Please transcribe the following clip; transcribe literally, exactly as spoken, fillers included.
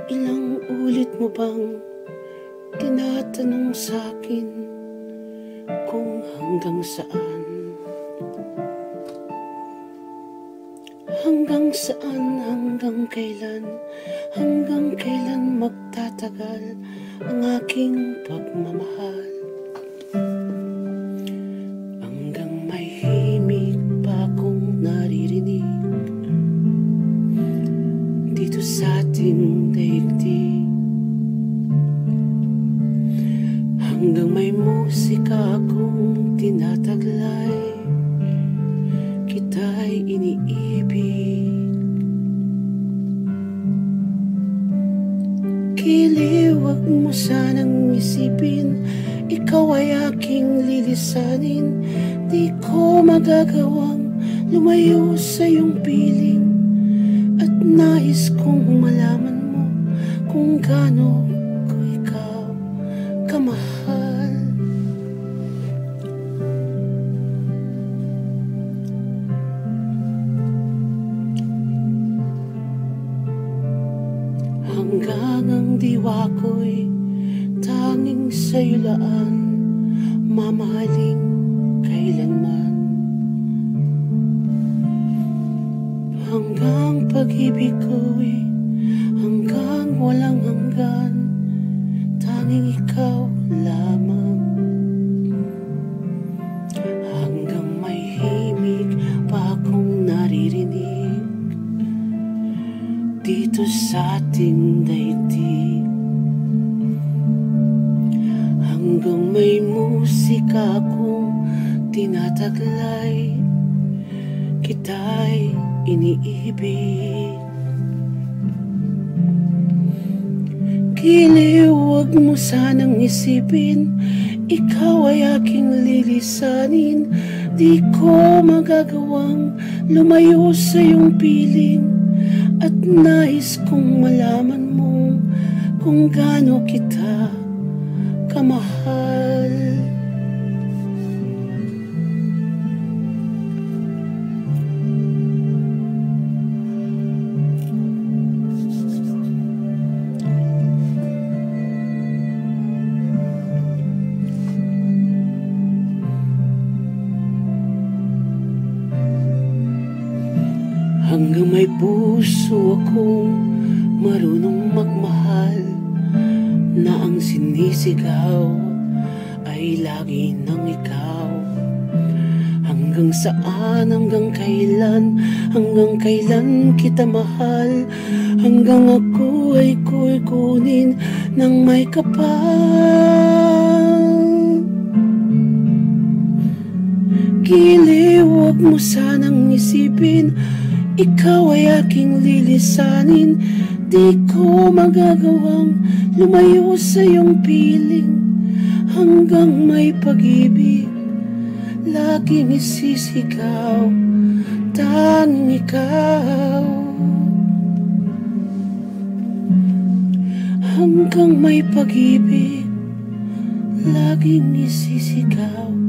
Ilang ulit mo bang tinatanong sa'kin kung hanggang saan? Hanggang saan, hanggang kailan, hanggang kailan magtatagal ang aking pagmamahal? Hanggang may himig pa akong naririnig dito sa ating daigdig, hanggang may musika akong tinataglay, kita'y iniibig. Kili, wag mo sanang isipin, ikaw ay aking lilisanin. Di ko magagawang lumayo sa iyong piling, at nais kong malaman mo kung gaano ko ikaw kamahal. Hanggang ang diwa ko'y tanging sa'yo laan, mamahaling kailanman. Hanggang pag-ibig ko'y hanggang walang hanggan, tanging ikaw lamang. Hanggang may himig pa akong naririnig dito sa ating daigdig, hanggang may musika akong tinataglay, kita'y iniibig. Kili, wag mo sanang isipin, ikaw ay aking lilisanin. Di ko magagawang lumayo sa iyong piling, at nais kong malaman mo kung gaano kita kamahal. Hanggang may puso akong marunong magmahal, na ang sinisigaw ay lagi ng ikaw. Hanggang saan, hanggang kailan, hanggang kailan kita mahal, hanggang ako ay ko'y kunin ng may kapal. Kili, wag mo sanang isipin, ikaw ay aking lilisanin. Di ko magagawang lumayo sa iyong piling, hanggang may pag-ibig laging isisigaw, tanging ikaw. Hanggang may pag-ibig laging isisigaw,